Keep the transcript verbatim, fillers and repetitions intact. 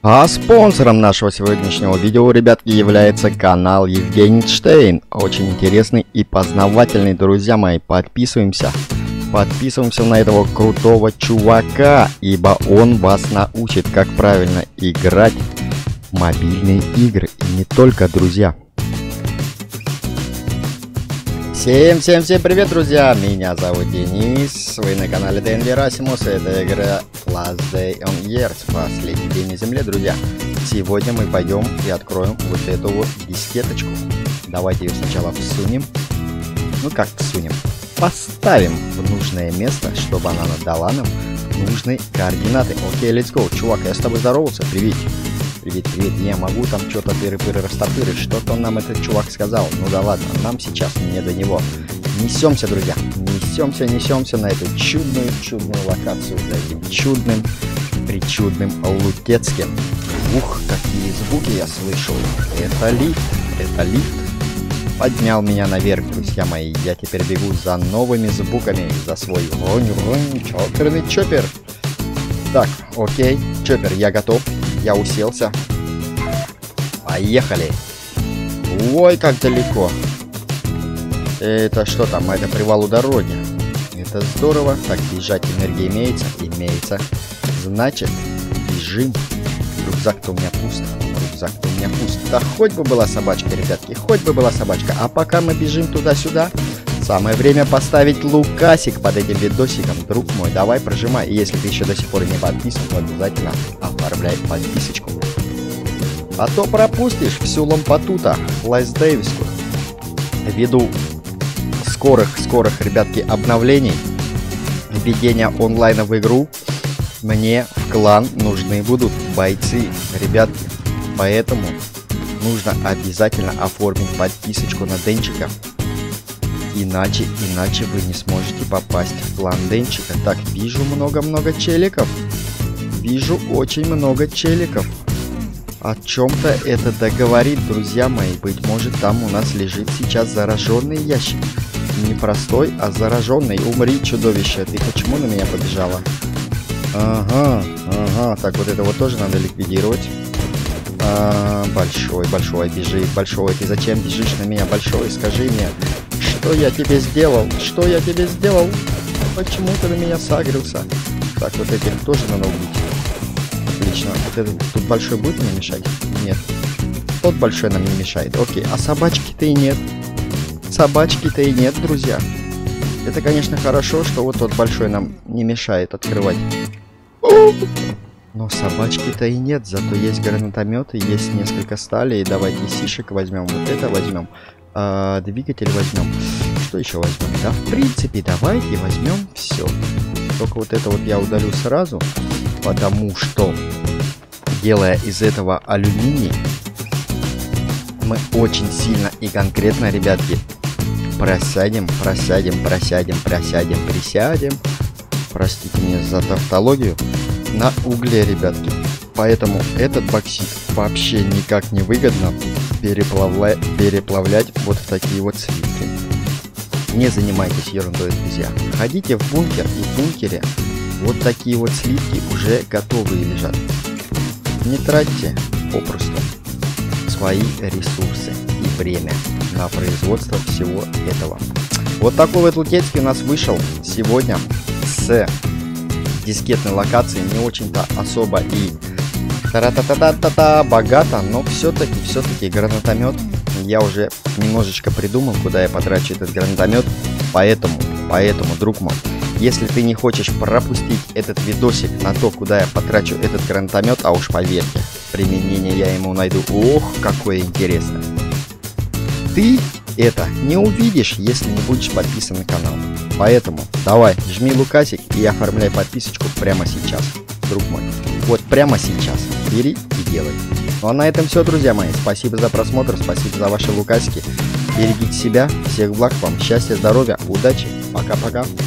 А спонсором нашего сегодняшнего видео, ребятки, является канал Евгений Штейн. Очень интересный и познавательный, друзья мои. Подписываемся. Подписываемся на этого крутого чувака, ибо он вас научит, как правильно играть в мобильные игры. И не только, друзья. Всем-всем-всем привет, друзья! Меня зовут Денис, вы на канале ди энд ви Rasmus, это игра Last Day on Earth, последний день на земле, друзья. Сегодня мы пойдем и откроем вот эту вот дискеточку. Давайте ее сначала всунем. Ну как всунем? Поставим в нужное место, чтобы она дала нам нужные координаты. Окей, let's go. Чувак, я с тобой здоровался, привет. Привет, привет, я могу там что-то тыры-пыры растопырить. Что-то нам этот чувак сказал. Ну да ладно, нам сейчас не до него. Несемся, друзья. Несемся, несемся на эту чудную-чудную локацию. За этим чудным, причудным Лутецким. Ух, какие звуки я слышу. Это лифт, это лифт. Поднял меня наверх, друзья мои. Я теперь бегу за новыми звуками. За свой ронь-ронь, чоперный чопер. Так, окей, чопер, я готов. Я уселся. Поехали. Ой, как далеко. Это что там? Это привал у дороги. Это здорово. Так, бежать энергия имеется? Имеется. Значит, бежим. Рюкзак-то у меня пуст. Рюкзак-то у меня пуст. Да хоть бы была собачка, ребятки. Хоть бы была собачка. А пока мы бежим туда-сюда, самое время поставить лукасик под этим видосиком, друг мой. Давай, прожимай. И если ты еще до сих пор не подписан, то обязательно оформляй подписочку. А то пропустишь всю лампоту-то Лайс Дэвиску. Ввиду скорых-скорых, ребятки, обновлений, введения онлайна в игру, мне в клан нужны будут бойцы, ребятки. Поэтому нужно обязательно оформить подписочку на Денчика. Иначе, иначе вы не сможете попасть в клан Денчика. Так, вижу много-много челиков. Вижу очень много челиков. О чем-то это договорит, друзья мои. Быть может, там у нас лежит сейчас зараженный ящик. Не простой, а зараженный. Умри, чудовище. Ты почему на меня побежала? Ага, ага. Так, вот это вот тоже надо ликвидировать. А, большой, большой бежит. Большой, ты зачем бежишь на меня? Большой, скажи мне. Что я тебе сделал? Что я тебе сделал? Почему ты на меня сагрился? Так, вот этих тоже надо убить. Отлично. Вот этот тут большой будет мне мешать? Нет. Тот большой нам не мешает. Окей. А собачки-то и нет. Собачки-то и нет, друзья. Это, конечно, хорошо, что вот тот большой нам не мешает открывать. Но собачки-то и нет. Зато есть гранатометы, есть несколько стали. И давайте сишек возьмем. Вот это возьмем. А, двигатель возьмем. Что еще возьмем? Да, в принципе, давайте возьмем все. Только вот это вот я удалю сразу, потому что, делая из этого алюминий, мы очень сильно и конкретно, ребятки, просядем, просядем, просядем, просядем, присядем. Простите меня за тавтологию. На угле, ребятки. Поэтому этот боксит вообще никак не выгодно переплавля... переплавлять вот в такие вот слитки. Не занимайтесь ерундой, друзья. Ходите в бункер, и в бункере вот такие вот слитки уже готовые лежат. Не тратьте попросту свои ресурсы и время на производство всего этого. Вот такой вот Лутецкий у нас вышел сегодня с дискетной локации. Не очень-то особо и та-та-та-та-та-та богато, но все-таки, все-таки гранатомет. Я уже немножечко придумал, куда я потрачу этот гранатомет. Поэтому, поэтому, друг мой, если ты не хочешь пропустить этот видосик на то, куда я потрачу этот гранатомет, а уж поверьте, применение я ему найду. Ох, какое интересное. Ты это не увидишь, если не будешь подписан на канал. Поэтому давай, жми лукасик и оформляй подписочку прямо сейчас, друг мой. Вот прямо сейчас. Бери и делай. Ну а на этом все, друзья мои. Спасибо за просмотр, спасибо за ваши лукасики. Берегите себя, всех благ вам, счастья, здоровья, удачи. Пока-пока.